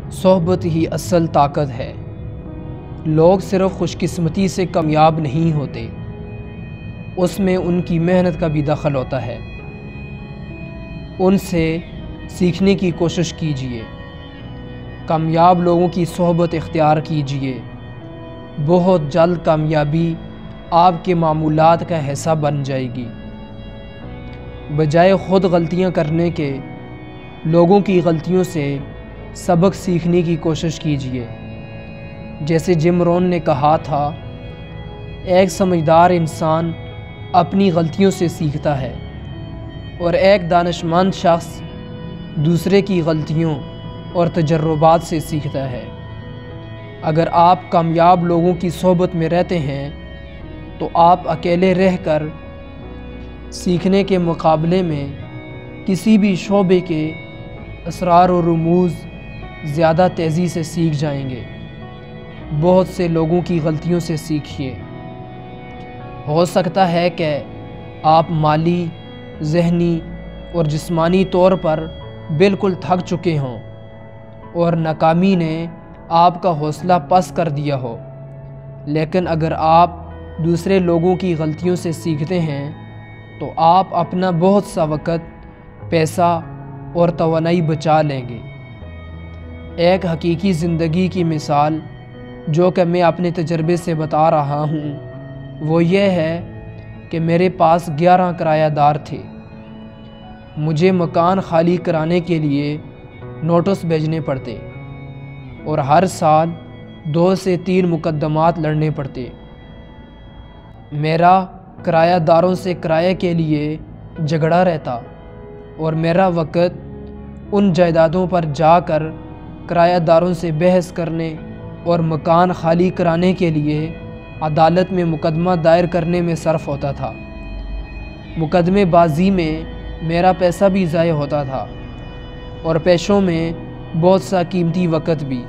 صحبت ہی اصل طاقت ہے۔ لوگ صرف خوش قسمتی سے کامیاب نہیں ہوتے، اس میں ان کی محنت کا بھی دخل ہوتا ہے۔ ان سے سیکھنے کی کوشش کیجیے، کامیاب لوگوں کی صحبت اختیار کیجیے۔ بہت جلد کامیابی آپ کے معمولات کا حصہ بن جائے گی۔ بجائے خود غلطیاں کرنے کے، لوگوں کی غلطیوں سے سبق سیکھنے کی کوشش کیجیے۔ جیسے جم رون نے کہا تھا، ایک سمجھدار انسان اپنی غلطیوں سے سیکھتا ہے اور ایک دانشمند شخص دوسرے کی غلطیوں اور تجربات سے سیکھتا ہے۔ اگر آپ کامیاب لوگوں کی صحبت میں رہتے ہیں تو آپ اکیلے رہ کر سیکھنے کے مقابلے میں کسی بھی شعبے کے اسرار و رموز زیادہ تیزی سے سیکھ جائیں گے۔ بہت سے لوگوں کی غلطیوں سے سیکھیے۔ ہو سکتا ہے کہ آپ مالی، ذہنی اور جسمانی طور پر بالکل تھک چکے ہوں اور ناکامی نے آپ کا حوصلہ پست کر دیا ہو، لیکن اگر آپ دوسرے لوگوں کی غلطیوں سے سیکھتے ہیں تو آپ اپنا بہت سا وقت، پیسہ اور توانائی بچا لیں گے۔ ایک حقیقی زندگی کی مثال جو کہ میں اپنے تجربے سے بتا رہا ہوں وہ یہ ہے کہ میرے پاس 11 کرایہ دار تھے۔ مجھے مکان خالی کرانے کے لیے نوٹس بھیجنے پڑتے اور ہر سال 2 سے 3 مقدمات لڑنے پڑتے۔ میرا کرایہ داروں سے کرائے کے لیے جھگڑا رہتا اور میرا وقت ان جائیدادوں پر جا کر کرایہ داروں سے بحث کرنے اور مکان خالی کرانے کے لیے عدالت میں مقدمہ دائر کرنے میں صرف ہوتا تھا۔ مقدمے بازی میں میرا پیسہ بھی ضائع ہوتا تھا اور پیشوں میں بہت سا قیمتی وقت بھی۔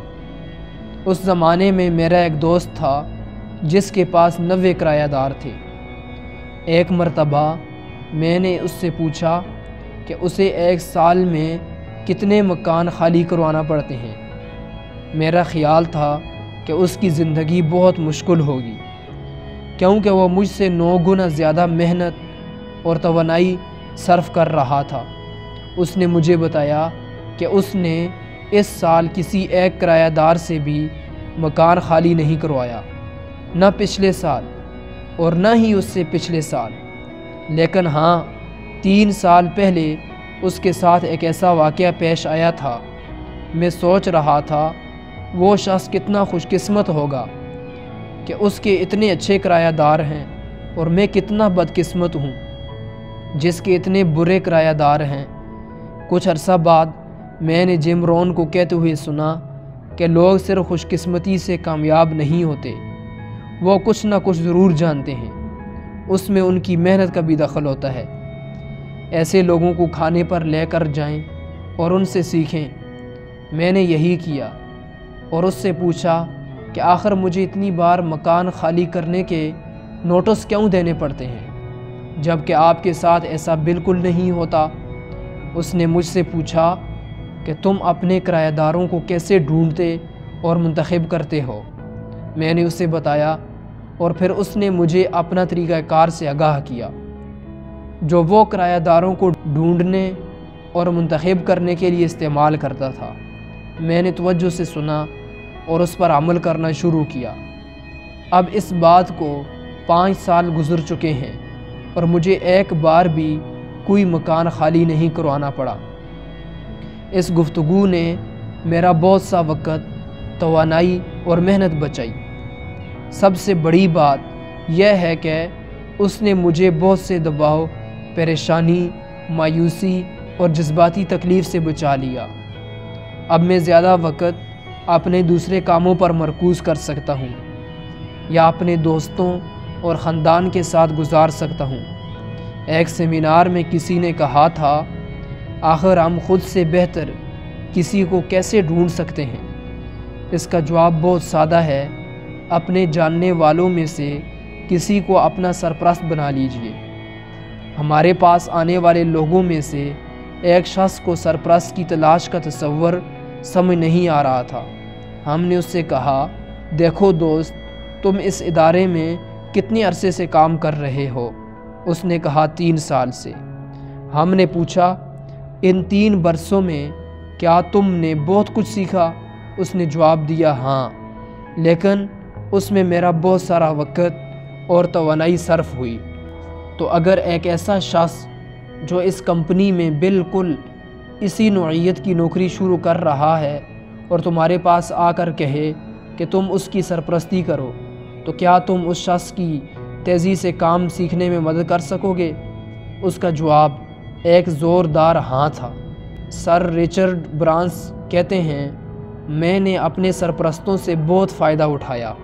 اس زمانے میں میرا ایک دوست تھا جس کے پاس 90 کرایہ دار تھے۔ ایک مرتبہ میں نے اس سے پوچھا کہ اسے ایک سال میں کتنے مکان خالی کروانا پڑتے ہیں۔ میرا خیال تھا کہ اس کی زندگی بہت مشکل ہوگی کیونکہ وہ مجھ سے 9 گنا زیادہ محنت اور توانائی صرف کر رہا تھا۔ اس نے مجھے بتایا کہ اس نے اس سال کسی ایک کرایہ دار سے بھی مکان خالی نہیں کروایا، نہ پچھلے سال اور نہ ہی اس سے پچھلے سال، لیکن ہاں 3 سال پہلے اس کے ساتھ ایک ایسا واقعہ پیش آیا تھا۔ میں سوچ رہا تھا وہ شخص کتنا خوش قسمت ہوگا کہ اس کے اتنے اچھے کرایہ دار ہیں اور میں کتنا بدقسمت ہوں جس کے اتنے برے کرایہ دار ہیں۔ کچھ عرصہ بعد میں نے جم رون کو کہتے ہوئے سنا کہ لوگ صرف خوش قسمتی سے کامیاب نہیں ہوتے، وہ کچھ نہ کچھ ضرور جانتے ہیں، اس میں ان کی محنت کا بھی دخل ہوتا ہے۔ ایسے لوگوں کو کھانے پر لے کر جائیں اور ان سے سیکھیں۔ میں نے یہی کیا اور اس سے پوچھا کہ آخر مجھے اتنی بار مکان خالی کرنے کے نوٹس کیوں دینے پڑتے ہیں جب کہ آپ کے ساتھ ایسا بالکل نہیں ہوتا۔ اس نے مجھ سے پوچھا کہ تم اپنے کرایہ داروں کو کیسے ڈھونڈتے اور منتخب کرتے ہو؟ میں نے اسے بتایا اور پھر اس نے مجھے اپنا طریقہ کار سے آگاہ کیا جو وہ کرایہ داروں کو ڈھونڈنے اور منتخب کرنے کے لیے استعمال کرتا تھا۔ میں نے توجہ سے سنا اور اس پر عمل کرنا شروع کیا۔ اب اس بات کو 5 سال گزر چکے ہیں اور مجھے ایک بار بھی کوئی مکان خالی نہیں کروانا پڑا۔ اس گفتگو نے میرا بہت سا وقت، توانائی اور محنت بچائی۔ سب سے بڑی بات یہ ہے کہ اس نے مجھے بہت سے دباؤ، پریشانی، مایوسی اور جذباتی تکلیف سے بچا لیا۔ اب میں زیادہ وقت اپنے دوسرے کاموں پر مرکوز کر سکتا ہوں یا اپنے دوستوں اور خاندان کے ساتھ گزار سکتا ہوں۔ ایک سیمینار میں کسی نے کہا تھا، آخر ہم خود سے بہتر کسی کو کیسے ڈھونڈ سکتے ہیں؟ اس کا جواب بہت سادہ ہے، اپنے جاننے والوں میں سے کسی کو اپنا سرپرست بنا لیجئے۔ ہمارے پاس آنے والے لوگوں میں سے ایک شخص کو سرپرست کی تلاش کا تصور سمجھ نہیں آ رہا تھا۔ ہم نے اس سے کہا، دیکھو دوست، تم اس ادارے میں کتنے عرصے سے کام کر رہے ہو؟ اس نے کہا 3 سال سے۔ ہم نے پوچھا، ان 3 برسوں میں کیا تم نے بہت کچھ سیکھا؟ اس نے جواب دیا، ہاں، لیکن اس میں میرا بہت سارا وقت اور توانائی صرف ہوئی۔ تو اگر ایک ایسا شخص جو اس کمپنی میں بالکل اسی نوعیت کی نوکری شروع کر رہا ہے اور تمہارے پاس آ کر کہے کہ تم اس کی سرپرستی کرو، تو کیا تم اس شخص کی تیزی سے کام سیکھنے میں مدد کر سکو گے؟ اس کا جواب ایک زوردار ہاں تھا۔ سر رچرڈ برانس کہتے ہیں، میں نے اپنے سرپرستوں سے بہت فائدہ اٹھایا۔